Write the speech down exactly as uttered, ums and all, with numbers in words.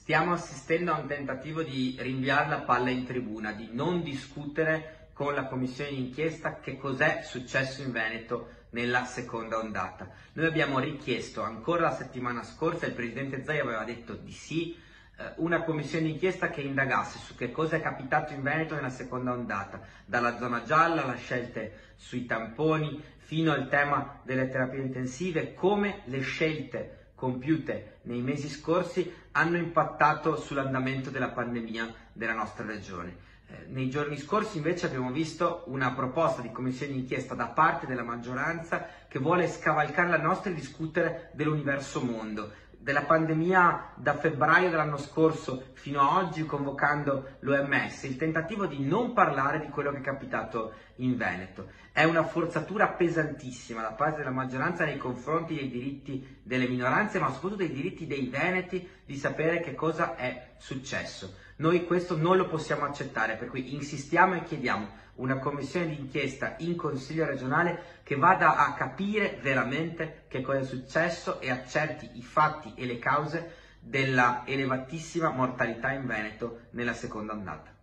Stiamo assistendo a un tentativo di rinviare la palla in tribuna, di non discutere con la commissione d'inchiesta che cos'è successo in Veneto nella seconda ondata. Noi abbiamo richiesto ancora la settimana scorsa, il presidente Zaia aveva detto di sì, eh, una commissione d'inchiesta che indagasse su che cosa è capitato in Veneto nella seconda ondata, dalla zona gialla alle scelte sui tamponi fino al tema delle terapie intensive, come le scelte compiute nei mesi scorsi hanno impattato sull'andamento della pandemia della nostra regione. Eh, nei giorni scorsi invece abbiamo visto una proposta di commissione d'inchiesta da parte della maggioranza che vuole scavalcare la nostra e discutere dell'universo mondo, della pandemia da febbraio dell'anno scorso fino a oggi, convocando l'O M S, il tentativo di non parlare di quello che è capitato in Veneto. È una forzatura pesantissima da parte della maggioranza nei confronti dei diritti delle minoranze, ma soprattutto dei diritti dei veneti di sapere che cosa è successo. Noi questo non lo possiamo accettare, per cui insistiamo e chiediamo una commissione d'inchiesta in Consiglio regionale che vada a capire veramente che cosa è successo e accerti i fatti e le cause della elevatissima mortalità in Veneto nella seconda ondata.